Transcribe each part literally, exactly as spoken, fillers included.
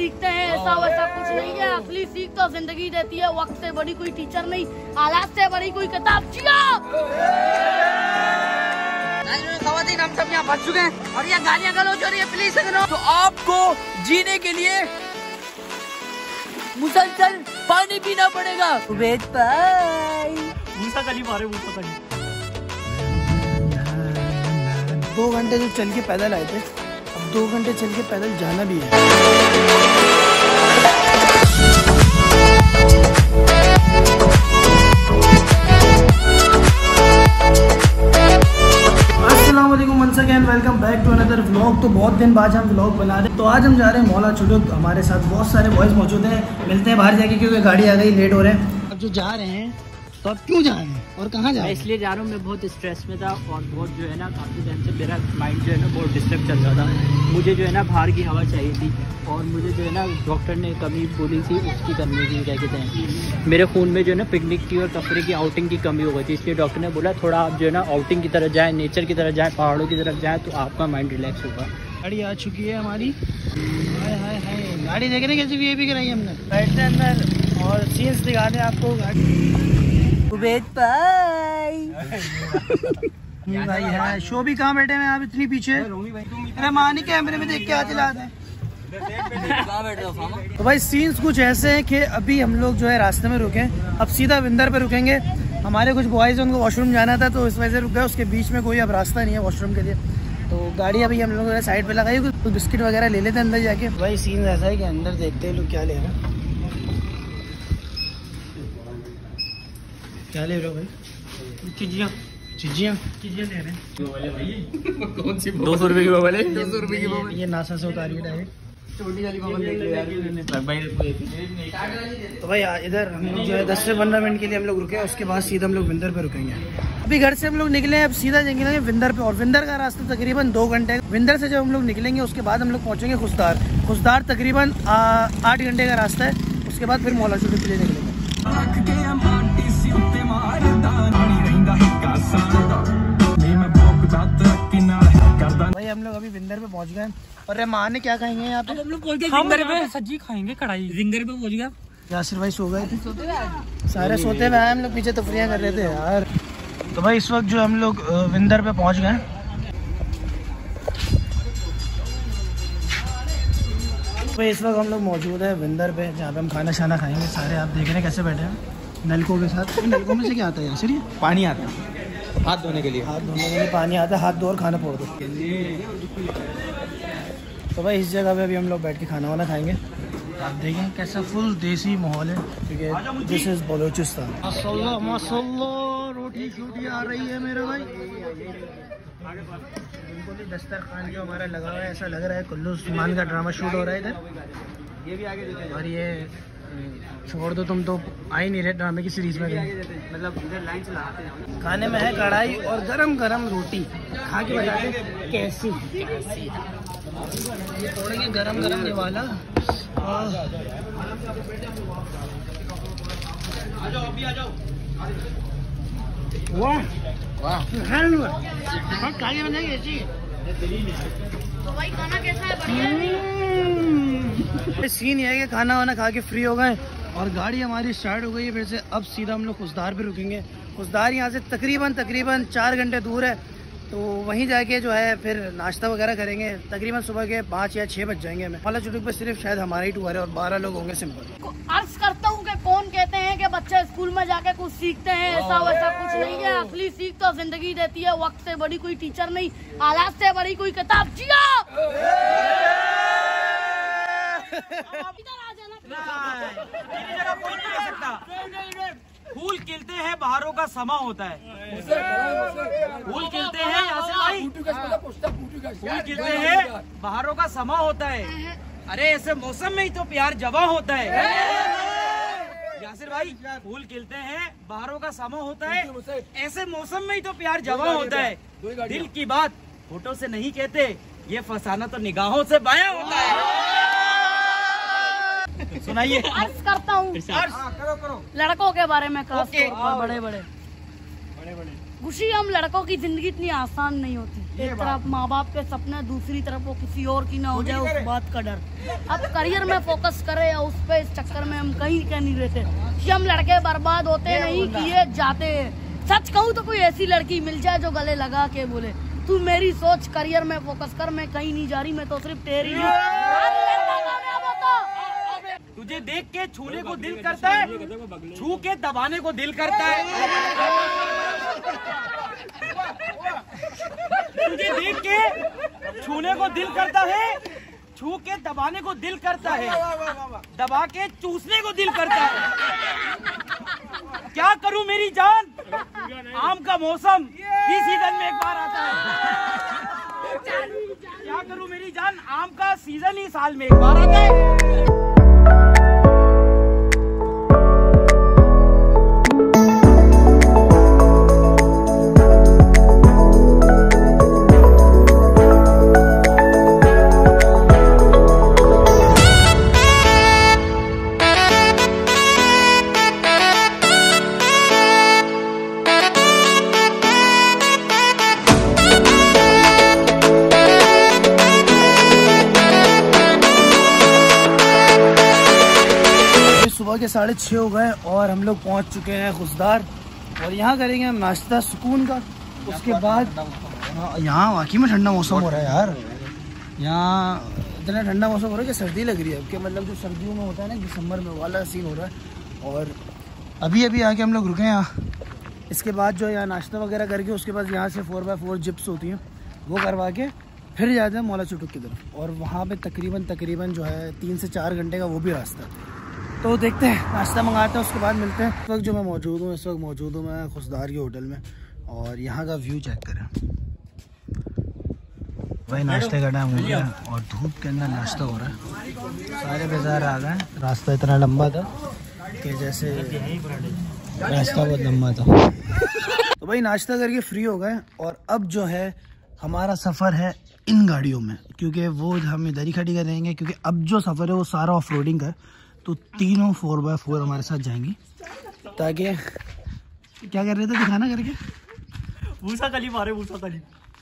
सीखते हैं, ऐसा वैसा कुछ नहीं है। असली सीख तो जिंदगी देती है, वक्त से बड़ी कोई टीचर नहीं, हालात से बड़ी कोई किताब। खवातीन हम सब यहाँ फंस चुके हैं और यहाँ गालियाँ गलौज हो रही है, प्लीज सुनो। तो आपको जीने के लिए मुसलसल पानी पीना पड़ेगा। वेट भाई मूसा कली मारे मूसा कली। दो घंटे जो चल के पैदल आए थे, अब दो घंटे चल के पैदल जाना भी है। Once again welcome back to another vlog. तो बहुत दिन बाद हम व्लॉग बना रहे हैं, तो आज हम जा रहे हैं मौला चुडुक। हमारे साथ बहुत सारे बॉयज मौजूद हैं, मिलते हैं बाहर जाके क्योंकि गाड़ी आ गई, लेट हो रहे हैं। अब जो जा रहे हैं तो अब क्यों जा रहे हैं और कहाँ जा रहे हैं? इसलिए जा रहा हूँ, मैं बहुत स्ट्रेस में था और बहुत जो है ना काफ़ी टाइम से मेरा माइंड जो है ना बहुत डिस्टर्ब चल रहा था। मुझे जो है ना बाहर की हवा चाहिए थी और मुझे जो है ना डॉक्टर ने कमी बोली थी उसकी करने की, क्या कहते हैं, मेरे खून में जो है ना पिकनिक की और तफरी की आउटिंग की कमी हो गई थी। इसलिए डॉक्टर ने बोला थोड़ा आप जो है ना आउटिंग की तरफ जाएँ, नेचर की तरफ जाएँ, पहाड़ों की तरफ जाएँ तो आपका माइंड रिलैक्स होगा। गाड़ी आ चुकी है हमारी। हाय हाय हाय, गाड़ी देख रहे कैसी वीआईपी कराई हमने। बैठते अंदर और सीन्स दिखा दें आपको। गाड़ी वेट भाई भाई है, शो भी कहाँ बैठे हैं आप इतनी पीछे? अरे मानी कैमरे में देख के आ चला दें। तो भाई सीन्स कुछ ऐसे हैं कि अभी हम लोग जो है रास्ते में रुके, अब सीधा विंदर पे रुकेंगे। हमारे कुछ बॉयज उनको वॉशरूम जाना था तो इस वजह से रुक गए, उसके बीच में कोई अब रास्ता नहीं है वॉशरूम के लिए। तो गाड़ी अभी हम लोगों ने साइड पे लगाई, कुछ बिस्किट वगैरह ले लेते हैं अंदर जाके। भाई सीन ऐसा है कि अंदर देखते हैं लोग क्या ले रहे हैं। क्या ले रहे हो भाई? चिजिया चिजिया चिजिया ले रहे हैं। कौन सी दो सौ रुपये की बबल है? दो सौ रुपये की बबल। ये नासा से उतारी है डायरेक्ट। छोटी वाली बबल देख लो यार। तो भाई इधर हम लोग जो है दस से पंद्रह मिनट के लिए हम लोग रुके, उसके बाद सीधा हम लोग विंदर पे रुकेंगे। अभी घर से हम लोग निकले हैं, अब सीधा जाएंगे विंदर पे और विंदर का रास्ता तकरीबन दो घंटे। विंदर से जब हम लोग निकलेंगे उसके बाद हम लोग पहुंचेंगे खुशदार। खुशदार तकरीबन आठ घंटे का रास्ता है, उसके बाद फिर मौला चुडुक के लिए निकलेंगे। भाई हम लोग अभी विंदर पे पहुंच गए और रहमान ने क्या खाएंगे यहाँ पे? हम लोग जिंगर पे सब्जी खाएंगे, कढ़ाई। जिंगर पे पहुंच गया। यासिर भाई सो गए थे, सारे सोते हुए हम लोग पीछे तफरियाँ कर रहे थे यार। तो भाई इस वक्त जो हम लोग विंदर पे पहुंच गए। भाई इस वक्त हम लोग मौजूद है विंदर पे, जहाँ पे हम खाना शाना खाएंगे। सारे आप देख रहे हैं कैसे बैठे हैं नलकों के साथ। नलकों में से क्या आता है यासिर? ये पानी आता है हाथ धोने के लिए। हाथ धोने के लिए पानी आता है, हाथ धो और खाना फोड़ दो। तो भाई इस जगह पे अभी हम लोग बैठ के खाना वाना खाएंगे। आप देखें कैसा फुल देसी माहौल है, क्योंकि दिस इज बलोचिस्तान। माशाल्लाह माशाल्लाह, रोटी शोटी आ रही है मेरे भाई। बिल्कुल दस्तरखान जो हमारा लगा हुआ है, ऐसा लग रहा है कुल्लू उस्मान का ड्रामा शूट हो रहा है इधर। ये भी आगे और ये छोड़ दो, तुम तो आ ही नहीं रहे ड्रामे की सीरीज में। मतलब इधर लाइन से लगाते हैं। खाने में है कढ़ाई और गरम गरम रोटी, खा के बताते कैसी कैसी। ये तोड़ेंगे गरम गरम ये वाला। वाह वाह, खा के बताइए कैसी। तो भाई खाना कैसा है? बढ़िया है। सीन ये है कि खाना वाना खा के फ्री हो गए और गाड़ी हमारी स्टार्ट हो गई है फिर से। अब सीधा हम लोग खुशदार पे रुकेंगे। खुशदार यहाँ से तकरीबन तकरीबन चार घंटे दूर है, तो वहीं जाके जो है फिर नाश्ता वगैरह करेंगे। तकरीबन सुबह के पाँच या छः बज जाएंगे हमें। मौला चुडुक पे सिर्फ शायद हमारा ही टूर है और बारह लोग होंगे सिंपल। अर्ज करता हूँ कि कौन कहते हैं कि बच्चे स्कूल में जाके कुछ सीखते हैं, ऐसा वैसा कुछ नहीं है। असली सीख तो जिंदगी देती है, वक्त से बड़ी कोई टीचर नहीं, हालात से बड़ी कोई किताब। फूल खिलते हैं, बहारों का समा होता है। फूल खिलते हैं यासिर भाई, फूल खिलते हैं, बहारों का समा होता है। अरे ऐसे मौसम में ही तो प्यार जवां होता है। यासिर भाई, फूल खिलते हैं, बहारों का समा होता है, ऐसे मौसम में ही तो प्यार जवां होता है। दिल की बात होठों से नहीं कहते, ये फसाना तो निगाहों से बायां होता है। सुनाइए। अर्ज करता हूँ करो करो लड़कों के बारे में, खास तौर पर बड़े बड़े खुशी हम लड़कों की जिंदगी इतनी आसान नहीं होती। एक तरफ माँ बाप के सपने, दूसरी तरफ वो किसी और की ना हो जाए उस बात का डर। अब करियर में फोकस करें या उस पे, इस चक्कर में हम कहीं कह नहीं रहते कि हम लड़के बर्बाद होते नहीं, किए जाते हैं। सच कहूँ तो कोई ऐसी लड़की मिल जाए जो गले लगा के बोले तू मेरी सोच, करियर में फोकस कर, मैं कहीं नहीं जा रही, मैं तो सिर्फ तेरी हूँ। तुझे देख के छूने को दिल करता है, छू के दबाने को दिल करता है। तुझे देख के छूने को दिल करता है, छू के दबाने को दिल करता है, दबा के चूसने को दिल करता है। क्या करूं मेरी जान, आम का मौसम ही सीजन में एक बार आता है। क्या करूं मेरी जान, आम का सीजन ही साल में एक बार आता है। सुबह के साढ़े छः हो गए और हम लोग पहुंच चुके हैं खुशदार और यहाँ करेंगे हम नाश्ता सुकून का। उसके बाद यहाँ वाकई में ठंडा मौसम हो रहा है यार, यहाँ इतना ठंडा मौसम हो रहा है कि सर्दी लग रही है कि मतलब जो सर्दियों में होता है ना दिसंबर में वाला सीन हो रहा है। और अभी अभी आके हम लोग रुके हैं यहाँ। इसके बाद जो है यहाँ नाश्ता वगैरह करके उसके बाद यहाँ से फोर बाई फोर जिप्स होती हैं वो करवा के फिर जाते हैं मौला चुटुक की तरफ और वहाँ पे तकरीबन तकरीबन जो है तीन से चार घंटे का वो भी रास्ता है। तो देखते हैं, नाश्ता मंगाते हैं, उसके बाद मिलते हैं। इस वक्त जो मैं मौजूद हूँ इस वक्त मौजूद हूँ मैं खुशदार के होटल में और यहाँ का व्यू चेक करें। भाई नाश्ते का टाइम हो गया और धूप के अंदर नाश्ता हो रहा है। सारे बाजार आ गए, रास्ता इतना लंबा था कि जैसे रास्ता बहुत लंबा था। तो भाई नाश्ता करके फ्री हो गए और अब जो है हमारा सफ़र है इन गाड़ियों में, क्योंकि वो हम इधर ही खड़ी करेंगे क्योंकि अब जो सफ़र है वो सारा ऑफ रोडिंग का है। तो तीनों फोर बाय फोर हमारे साथ जाएंगी ताकि क्या कर रहे थे दिखाना करके भूसा कली मारे भूसा कली।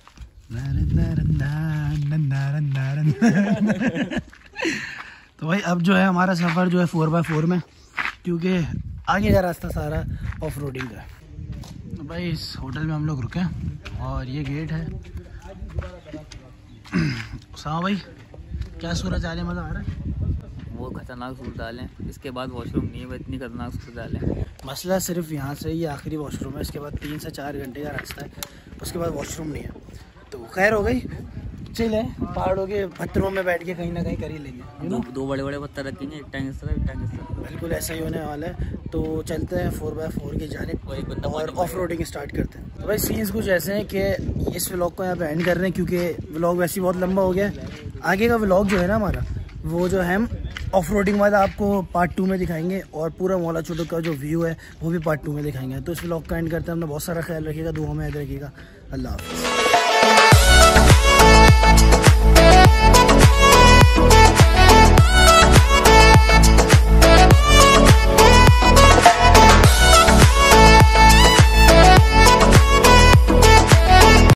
तो भाई अब जो है हमारा सफ़र जो है फोर बाय फोर में, क्योंकि आगे का रास्ता सारा ऑफ रोडिंग का है। तो भाई इस होटल में हम लोग रुके और ये गेट है। साहब भाई क्या सूरज आने मज़ा आ रहा है? वो खतरनाक सूरत हाल है, इसके बाद वॉशरूम नहीं है, इतनी खतरनाक सूरत हाल है। मसला सिर्फ यहाँ से ये आखिरी वॉशरूम है, इसके बाद तीन से चार घंटे का रास्ता है, उसके बाद वॉशरूम नहीं है। तो खैर हो गई, चले पहाड़ों के पत्थरों में बैठ के कहीं ना कहीं कर ही लेंगे। दो, दो बड़े बड़े पत्थर रखेंगे, एक टाइम इस तरफ एक टाइम इस तरफ। बिल्कुल ऐसा ही होने वाला है। तो चलते हैं फोर बाय फोर की जानिब और ऑफ रोडिंग स्टार्ट करते हैं। तो भाई सीन्स कुछ ऐसे हैं कि इस व्लॉग को यहाँ पे एंड कर रहे हैं क्योंकि व्लॉग वैसे ही बहुत लंबा हो गया है। आगे का व्लॉग जो है ना हमारा वो जो है हम ऑफ रोडिंग वाला आपको पार्ट टू में दिखाएंगे और पूरा मौला चुटुक का जो व्यू है वो भी पार्ट टू में दिखाएंगे। तो इस व्लॉग का एंड करते हैं। हमने बहुत सारा ख्याल रखिएगा, दुआ में याद रखिएगा। अल्लाह हाफ़िज़।